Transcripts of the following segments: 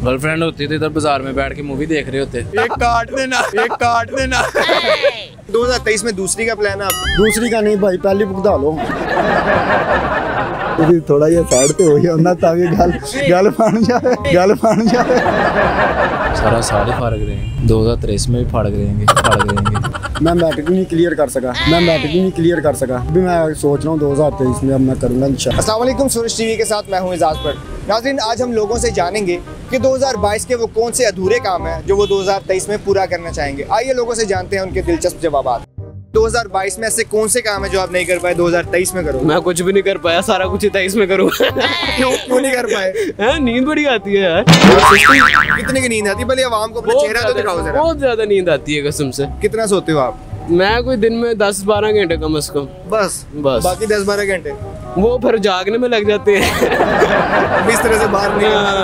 Girlfriend होती तो इधर बाजार में बैठ के मूवी देख रहे होते। एक काट देना 2023 में दूसरी का प्लान है आप? दूसरी का नहीं भाई, पहली भुगता लो। थोड़ा ये साइड पे हो गया ना, ताकि गल बन जाए। सारा साल ही फाड़ग रहे हैं, 2023 में भी फाड़ग रहेंगे। मैं मैट्रिक नहीं क्लियर कर सका। अभी मैं सोच रहा हूँ 2023 में अब मैं करूँगा इंशाल्लाह। अस्सलाम वालेकुम, सूरज टीवी के साथ मैं हूँ एजाज पर। नाज़रीन, आज हम लोगों से जानेंगे कि 2022 के वो कौन से अधूरे काम हैं जो वो 2023 में पूरा करना चाहेंगे। आइए लोगों से जानते हैं उनके दिलचस्प जवाब। 2022 में ऐसे कौन से काम है जो आप नहीं कर पाए 2023 में करो? मैं कुछ भी नहीं कर पाया, सारा कुछ 23 में करूँगा। क्यों नहीं कर पाए? नींद बड़ी आती है यार। कितने की नींद आती है? भले आवाम को अपना चेहरा तो दिखाओ जरा। बहुत ज्यादा नींद आती है कसम से। कितना सोते हो आप? मैं कोई दिन में 10-12 घंटे कम से कम। बस बाकी 10-12 घंटे वो फिर जागने में लग जाते हैं। बिस्तर से बाहर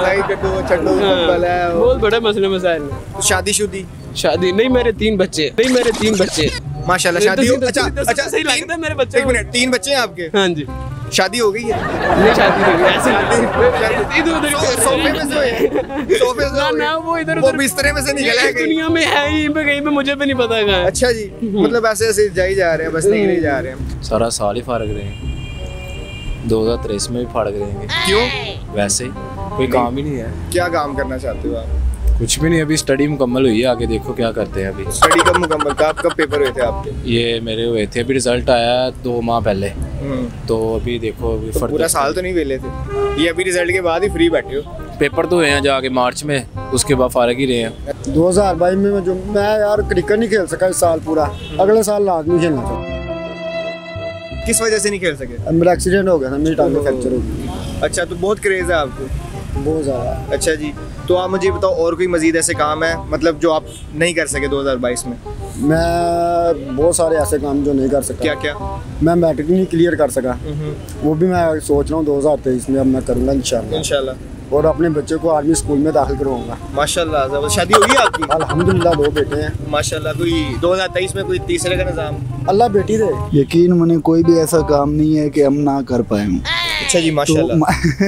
बहुत बड़े मसले मसाइल। शादी नहीं, मेरे 3 बच्चे। माशाल्लाह, शादी अच्छा सही लगता है मेरे बच्चे। 1 मिनट, 3 बच्चे हैं आपके? हाँ जी। शादी हो गई है? नहीं, शादी नहीं हुई। ऐसे सोफे में सोए ना, वो बिस्तरे में से निकला है। दुनिया में है ही कहीं पे, मुझे भी नहीं पता कहाँ। अच्छा जी, मतलब ऐसे जा ही जा रहे हैं, बस नहीं जा रहे हैं। सारा साल ही फाड़ग रहे हैं, 2023 में भी फाड़ग रहेंगे। क्यों? वैसे ही कोई काम ही नहीं है। क्या काम करना चाहते हो आप? कुछ भी नहीं, अभी स्टडी मुकम्मल हुई है, आगे देखो क्या करते हैं। अभी स्टडी कब मुकम्मल? कब पेपर हुए थे आपके? ये मेरे हुए थे, अभी रिजल्ट आया 2 माह पहले। तो अभी देखो, अभी पूरा साल तो नहीं वेले थे, ये अभी रिजल्ट के बाद ही फ्री बैठे हो? पेपर तो हुए हैं जाके मार्च में, उसके बाद फारग ही रहे हैं। 2022 में जो मैं यार क्रिकेट नहीं खेल सका इस साल पूरा, अगले साल लाजमी खेलना था। किस वजह से नहीं खेल सके? मेरा एक्सीडेंट हो गया था, मेरी टांग फ्रैक्चर हो गई। अच्छा, तो बहुत क्रेज है आपको? बहुत ज़्यादा। अच्छा जी, तो आप मुझे बताओ और कोई मजीद ऐसे काम है मतलब जो आप नहीं कर सके 2022 में? मैं बहुत सारे ऐसे काम जो नहीं कर सका। क्या? मैं मैट्रिक नहीं क्लियर कर सका, वो भी मैं सोच रहा हूँ 2023 में अब मैं करूँगा इंशाल्लाह। और अपने बच्चे को आर्मी स्कूल में दाखिल करवाऊंगा। माशाल्लाह। शादी होगी आपकी? अल्हम्दुलिल्लाह, 2 बेटे हैं माशाल्लाह। कोई 2023 में कोई तीसरे का निजाम? अल्लाह बेटी दे। यकीन मने कोई भी ऐसा काम नहीं है कि हम ना कर पाए। अच्छा जी, माशाल्लाह।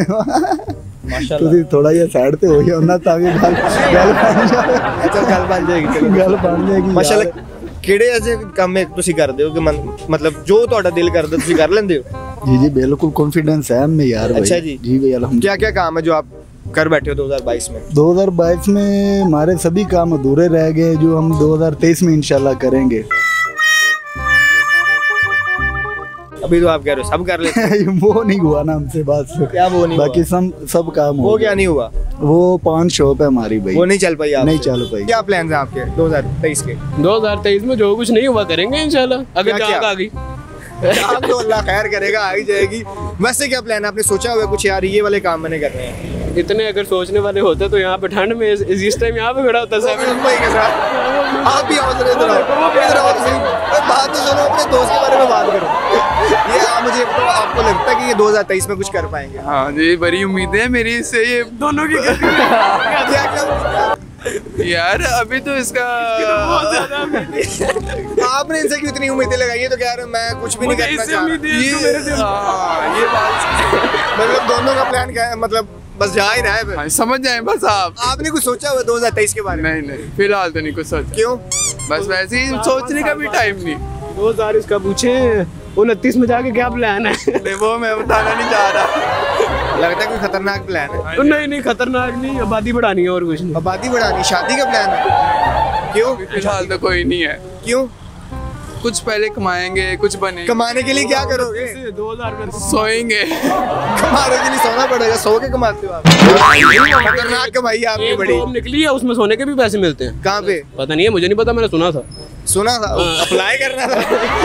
तो थोड़ा ये साइड पे हो गया ना, ताकि गल बन जाएगी। माशाल्लाह। ਕਿਹੜੇ ਐਸੇ ਕੰਮ ਹੈ ਤੁਸੀਂ ਕਰਦੇ ਹੋ ਕਿ मतलब जो ਤੁਹਾਡਾ ਦਿਲ ਕਰਦਾ ਤੁਸੀਂ ਕਰ ਲੈਂਦੇ ਹੋ? जी बिल्कुल कॉन्फिडेंस है हमें यार। अच्छा जी भाई अल्हम्दुलिल्लाह। क्या काम है जो आप कर बैठे हो 2022 में? 2022 में हमारे सभी काम अधूरे रह गए जो हम 2023 में इंशाल्लाह करेंगे। अभी तो आप कह रहे हो सब कर लेते हैं। वो नहीं हुआ ना हमसे बात। क्या वो नहीं? बाकी सब काम वो क्या नहीं हुआ? वो 5 शॉप है हमारी भाई, वो नहीं चल पाई। नहीं चल पाई। क्या प्लान है आपके 2023 के? 2023 में जो कुछ नहीं हुआ करेंगे इंशाल्लाह। अगर जाग आ गई तो अल्लाह खैर करेगा, आ ही जाएगी। वैसे क्या प्लान है? आपने सोचा हुआ कुछ यार ये वाले काम मैंने करने हैं? इतने अगर सोचने वाले होते तो यहाँ पे ठंड में इस टाइम यहाँ पे खड़ा होता है। आप भी आओ बात तो सुनो, अपने दोस्त के बारे में बात करो। ये मुझे आपको लगता है कि ये 2023 में कुछ कर पाएंगे? हाँ जी, बड़ी उम्मीदें हैं मेरी इससे, ये दोनों की। यार अभी तो इसका आपने इनसे क्यों इतनी उम्मीदें लगाई है? तो कह रहे मैं कुछ भी नहीं करना चाह रहा। ये बात मतलब दोनों का प्लान क्या है? मतलब बस जा ही रहा है। हाँ, समझ जाए बस आप। आपने कुछ सोचा हुआ 2023 के बारे में? नहीं फिलहाल तो नहीं कुछ सोचा। क्यों? बस वैसे ही सोचने का भी टाइम नहीं। 2000 इसका पूछे 29 में जाके क्या प्लान है? वो मैं बताना नहीं चाह रहा। लगता है कोई खतरनाक प्लान है। तो नहीं खतरनाक नहीं, आबादी बढ़ानी है और कुछ नहीं। आबादी बढ़ानी? शादी का प्लान है? क्यों? फिलहाल तो कोई नहीं है। क्यों? कुछ पहले कमाएंगे, कुछ बनेंगे। कमाने के लिए क्या करोगे? 2000 में सोएंगे। कमाने के लिए सोना पड़ेगा। सो के कमाते हो आप? खतरनाक कमाई आपकी बड़ी। जॉब निकली है, उसमें सोने के भी पैसे मिलते हैं। कहाँ पे? पता नहीं है, मुझे नहीं पता, मैंने सुना था। अप्लाई करना था।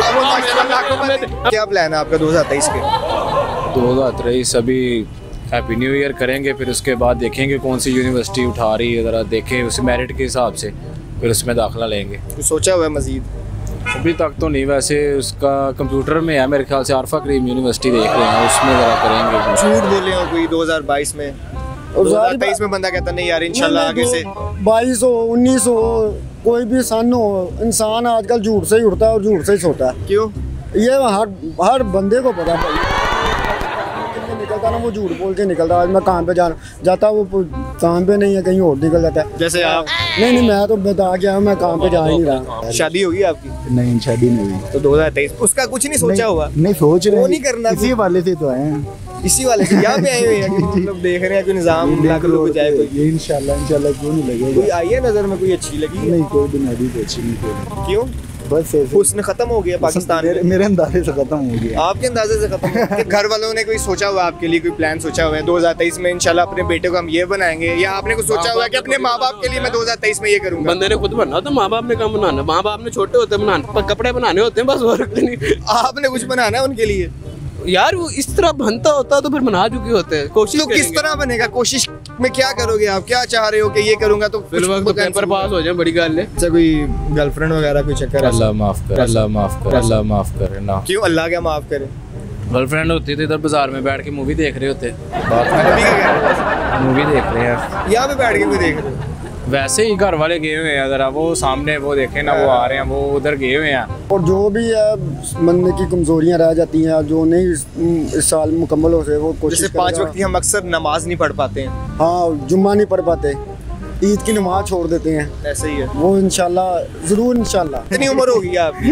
क्या प्लान है आपका 2023 के? 2023 अभी हैप्पी न्यू ईयर करेंगे, फिर उसके बाद देखेंगे कौन सी यूनिवर्सिटी उठा रही है, ज़रा देखें उस मेरिट के हिसाब से, फिर उसमें दाखिला लेंगे। कुछ सोचा हुआ है मजीद? अभी तक तो नहीं, वैसे उसका कंप्यूटर में है मेरे ख्याल से, आरफा करीम यूनिवर्सिटी देख रहे हैं, उसमें ज़रा करेंगे। झूठ बोले हो कोई 2022 में? 2023 में बंदा कहता नहीं यार इंशाल्लाह आगे से 22 हो 19 हो कोई भी सन हो, इंसान आजकल झूठ से ही उठता है और झूठ से ही सोता है। क्यों? ये हर बंदे को पता है। निकलता ना वो झूठ बोल के निकलता है। आज मैं काम पे जाता वो काम पे नहीं है, कहीं और निकल जाता है। जैसे आप? नहीं, मैं तो बता के आया, मैं काम पे जा ही नहीं रहा। शादी होगी आपकी? नहीं, शादी नहीं हुई। तो 2023 उसका कुछ नहीं सोचा हुआ? नहीं सोच रहे वो नहीं करना, इसी वाले से तो आए हैं। इसी वाले से यहाँ पे आए हुए हैं कि मतलब देख रहे हैं कोई निजाम लग लो जाए कोई? ये इंशाल्लाह क्यों नहीं लगेगा। कोई आई है नजर में, कोई अच्छी लगी? नहीं, कोई भी नहीं भी अच्छी नहीं कोई। क्यों? बस ऐसे हुस्न खत्म हो गया पाकिस्तान में? मेरे अंदाजे से खत्म हो गया। आपके अंदाजे से खत्म हो गया? घर वालों ने कोई सोचा हुआ आपके लिए, कोई प्लान सोचा हुआ है 2023 में इंशाल्लाह अपने बेटे को हम ये बनाएंगे, या आपने कुछ सोचा हुआ है कि अपने माँ बाप के लिए मैं 2023 में ये करूंगा? बंदे ने खुद बनना होता, माँ बाप ने काम बनाना, माँ बाप ने छोटे होते बनाना, कपड़े बनाने होते हैं बस, और नहीं। आपने कुछ बनाना है उनके लिए? यार वो इस तरह बनता होता तो फिर बना चुके होते हैं। कोशिश तो किस तरह बनेगा? कोशिश में क्या करोगे आप? क्या चाह रहे हो कि ये करूंगा तो पेपर पास हो जाए, बड़ी गल है। अच्छा, कोई गर्लफ्रेंड वगैरह कोई चक्कर? अल्लाह माफ कर, अल्लाह माफ कर, अल्लाह माफ करे ना। क्यों अल्लाह क्या माफ करे? गर्लफ्रेंड होती थी इधर बाजार में बैठ के मूवी देख रहे होते। अभी क्या कह रहे हैं? मूवी देख रहे हैं यहाँ पे बैठ के कोई देख रहे हो? वैसे ही घर वाले गए हुए हैं, जरा वो सामने वो देखे ना, वो आ रहे हैं, वो उधर गए हुए हैं। और जो भी है बंदे की कमजोरियां रह जाती हैं, जो नहीं इस साल मुकम्मल हो सके, वो कोशिश जैसे 5 वक्त की हम अक्सर नमाज नहीं पढ़ पाते हैं। हाँ, जुम्मा नहीं पढ़ पाते, ईद की नमाज छोड़ देते हैं, ऐसे ही है वो इंशाल्लाह ज़रूर इंशाल्लाह। कितनी उम्र होगी आपकी?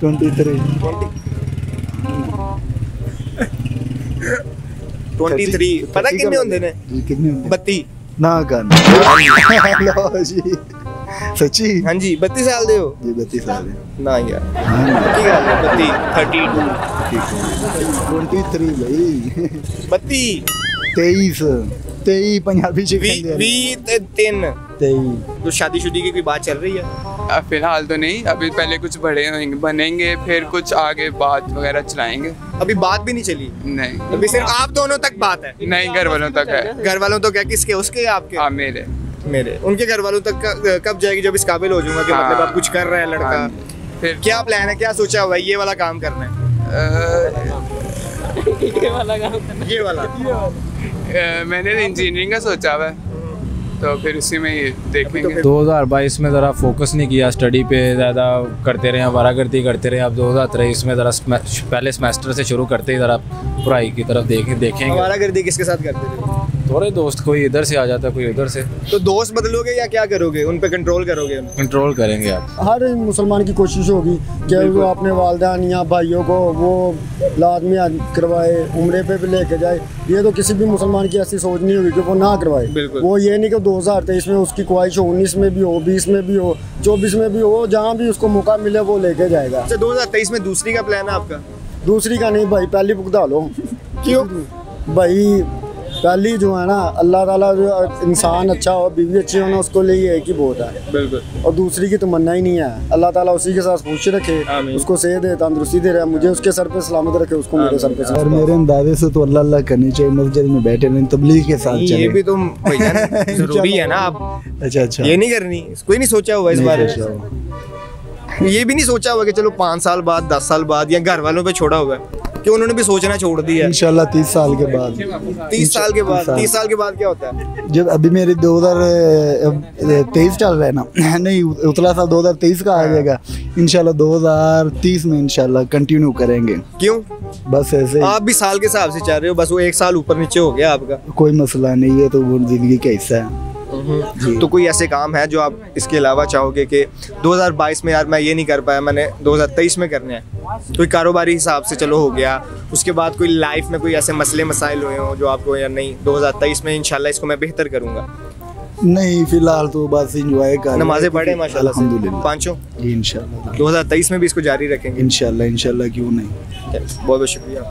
23। पता कितने होंगे ने? कितने 32 ना कर लो जी, सच्ची? हाँ जी, 32 साल दे हो जी? 32 साल है ना यार, की गल है? 32 23 भाई। 32 23 पंजाबी 23। तो शादीशुदी की कोई बात चल रही है? अब फिलहाल तो नहीं, अभी पहले कुछ बड़े होंगे, बनेंगे, फिर कुछ आगे बात वगैरह चलाएंगे। अभी बात भी नहीं चली? नहीं, अभी सिर्फ आप दोनों तक बात है? नहीं, घर वालों तक है। घर वालों तो क्या, किसके? उसके या आपके? हाँ, मेरे। उनके घर वालों तक कब जाएगी? जब इस काबिल हो जाऊंगा कि हाँ, मतलब आप कुछ कर रहे हैं लड़का। हाँ, फिर क्या प्लान है, क्या सोचा हुआ है? ये वाला काम करना है? ये वाला मैंने इंजीनियरिंग का सोचा हुआ है, तो फिर उसी में ही देखेंगे। 2022 में ज़रा फोकस नहीं किया स्टडी पे, ज़्यादा करते रहे, वारागर्दी करते रहे। अब 2023 में ज़रा पहले सेमेस्टर से शुरू करते ही ज़रा पढ़ाई की तरफ देखेंगे। हमारा गर्दी किसके साथ करते थे? थोड़े दोस्त, कोई इधर से आ जाता है, कोई उधर से। तो दोस्त बदलोगे या क्या करोगे? उन पे कंट्रोल करोगे? कंट्रोल करेंगे आप। हर मुसलमान की कोशिश होगी कि वो अपने वालिदैन या भाइयों को वो लाजमी करवाए, उम्रे पे भी लेके जाए। ये तो किसी भी मुसलमान की ऐसी सोच नहीं होगी कि वो ना करवाए। वो ये नहीं कि 2023 में उसकी ख्वाहिश हो, 19 में भी हो, 20 में भी हो, 24 में भी हो, जहाँ भी उसको मौका मिले वो लेके जाएगा। अच्छा, 2023 में दूसरी का प्लान है आपका? दूसरी का नहीं भाई, पहली भुगता लो। क्यों भाई? पहली जो है ना, अल्लाह ताला जो इंसान अच्छा हो, बीवी अच्छी हो ना, उसको लिए एक ही बहुत है। बिल्कुल। और दूसरी की तमन्ना ही नहीं है। अल्लाह ताला उसी के साथ खुश रखे, उसको सेहत दे, तंदुरुस्ती दे रहा है, मुझे उसके सर पे सलामत रखे, उसको मेरे सर पे। और मेरे अंदाजे से तो अल्लाह अल्लाह करनी चाहिए, मस्जिद में बैठे नहीं, तबलीग के साथ चले। ये भी तो भैया जरूरी है ना। आप अच्छा, ये नहीं करनी? कोई नहीं सोचा हुआ इस बारे में? ये भी नहीं सोचा हुआ कि चलो 5 साल बाद, 10 साल बाद, या घर वालों पे छोड़ा हुआ है कि उन्होंने भी सोचना छोड़ दिया? इंशाल्लाह 30 साल के बाद। 30 साल के बाद? 30 साल के बाद क्या होता है? जब अभी मेरे 2023 चल रहा है ना, नहीं उतला साल 2023 का आ जाएगा इंशाल्लाह। 2030 में इंशाल्लाह कंटिन्यू करेंगे। क्यों? बस ऐसे। आप भी साल के हिसाब से चाह रहे हो, बस वो 1 साल ऊपर नीचे हो गया आपका? कोई मसला नहीं है, तो वो जिंदगी का हिस्सा है। तो कोई ऐसे काम है जो आप इसके अलावा चाहोगे कि 2022 में यार मैं ये नहीं कर पाया, मैंने 2023 में करने हैं? कोई कारोबारी हिसाब से चलो हो गया, उसके बाद कोई लाइफ में कोई ऐसे मसले मसाइल हुए हों जो आपको यार नहीं 2023 में इंशाल्लाह इसको मैं बेहतर करूँगा? नहीं, फिलहाल तो बस एंजॉय कर। नमाजें पढ़े माशाल्लाह से? अल्हम्दुलिल्लाह। 5 इंशाल्लाह 2023 में भी इसको जारी रखेंगे? इंशाल्लाह, क्यों नहीं। बहुत बहुत शुक्रिया।